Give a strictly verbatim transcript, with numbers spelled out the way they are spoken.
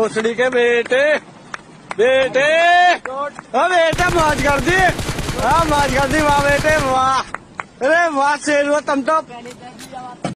भोसड़ी के बेटे बेटे हाँ बेटे मौज कर दी। हाँ मौज कर दी वाह बेटे वाह। अरे वाह शेर हुआ तुम तो।